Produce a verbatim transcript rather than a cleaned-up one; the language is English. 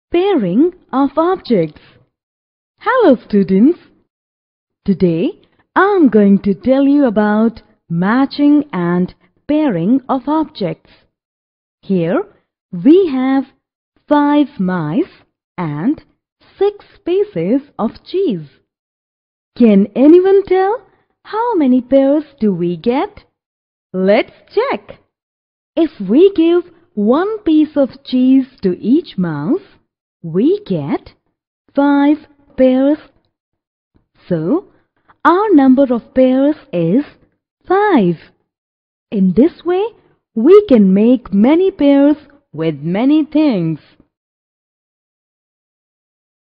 Pairing of objects. Hello students. Today I am going to tell you about matching and pairing of objects. Here we have five mice and six pieces of cheese. Can anyone tell how many pairs do we get? Let's check. If we give one piece of cheese to each mouse, we get five pairs. So, our number of pairs is five. In this way, we can make many pairs with many things.